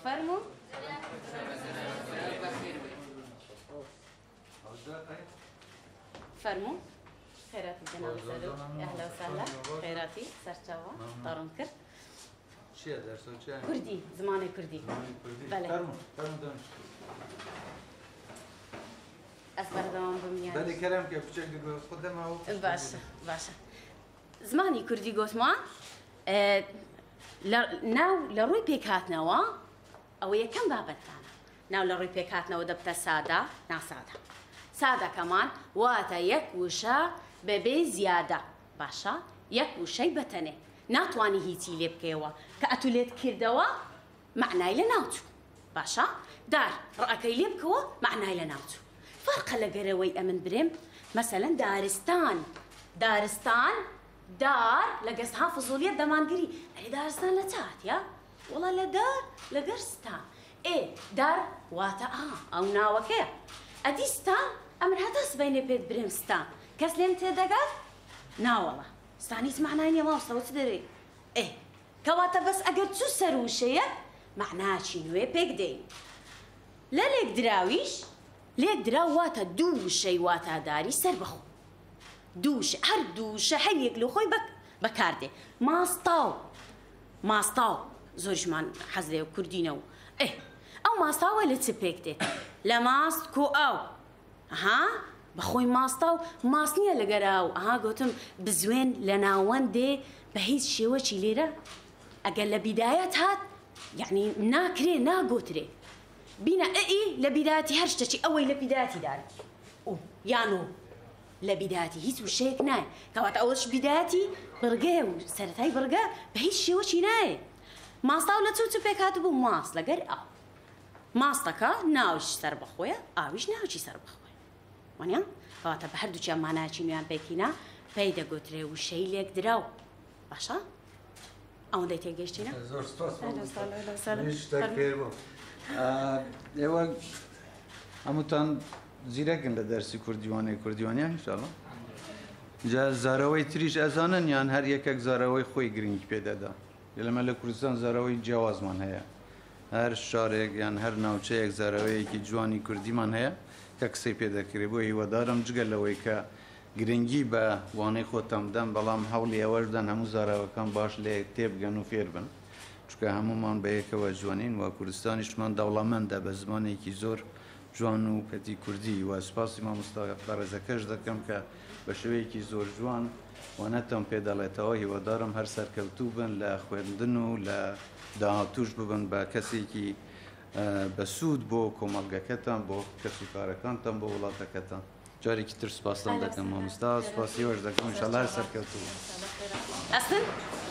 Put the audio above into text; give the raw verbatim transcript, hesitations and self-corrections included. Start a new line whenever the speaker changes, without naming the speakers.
فرمو فرمو خيراتي جناب سلو اهلا وسهلا خيراتي سرچاوا طارون كر
چیه درس و چیه؟
كردي زماني كردي
زماني كردي
بله
فرمو فرمو دانش
أصبر دوام بميان
بله كلام كيف بشكل خدمه أو
باشا باشا زماني كردي قوت ما ناو لروي بيك هاتنوا أو يكم بابتانا ناو لروي بيك هاتنوا دبتا سادة نا سادة سادة كمان واتا يك وشا ببي زيادة باشا يك وشي بتني ناتواني هيتي لبكيوا كأتوليت كردوا معناي لناوتو باشا دار رأكي لبكوا معناي لناوتو فرق لقروي أمن بريم مثلا دارستان دارستان دار لقصها فضولية دمانقري أي دارستان لتات يا والله لا دار لقرستان إيه دار واتا آه أو ناوكي أديستان أمر هذا بيني بيت بريمستان كسلين تدقات نا والله استانيس معناه إني ما وصلت تدري إيه كواتا بس أقدر تسر وشيء معناه شنو بيك دين لا ليك دراويش ليك دراواتا دوشي واتا داري سر بخو دوش هر دوشة هيك لو خوي بك بكاردي ماستاو ماستاو زوج مان حزلي وكردينو إيه أو ماستاو اللي تسبيكتي لا ماست كو أو ها بخوي ماستاو ماسنية لقراو ها قلتم بزوين لناوان دي بهيز شيوة ليرة أقل بدايات هات يعني ناكري نا قوتري بينا إيه لبدايتي هرشتشي أول لبدايتي داري أو يانو لبدايتي هيس وشيك ناي كوات أولش بدايتي برقاو سرتاي برقا بهيز شيوة ناي ماستاو لتوتو بيك هاتبو ماس لقر أو ماستكا ناوش سر بخويا أوش ناوشي سر بخويا وانيا كواتا بحردو چا مانا چي نوان بيكينا بيدا قوتري وشي ليك دراو باشا أون دي تيجيشتينا
زور سپاس
أهلا وسهلا أهلا وسهلا
مش تكبير بو ايوا اموتان زيركن لدرسي كرديواني كرديواني ان شاء الله جا زاروي تريش ازانن يعني هر يكك زاروي خوي گرينج پیدا دا لما لكردستان زاروي جواز من هيا هر شارك يعني هر ناوچه یک زاروي کی جوانی کردی من هيا ککسی پیدا کری بو هیوا دارم جگل لوی که گرینگی با وانی خودم دم بلام حولی اول دن همو زاروي کان باش لی تیب گنو فیر بن چون همو من به یک و جوانین و کردستانش من دولمند به زمانی کی زور جوان و پتی کردی و اسپاسی ما مستقف برزکش دکم که به شوی کی زور جوان و نتام پیدالتایی و دارم هر سرکوتو بن لخوندن و ل داهاتوش ببن با کسی کی بسود بو کمالگکتان بو کسی کارکانتان بو ولاتکتان جاری کی تر سپاسان دکم ما مستقف سپاسی ورز دکم ان شاء الله هر سرکوتو
أصلاً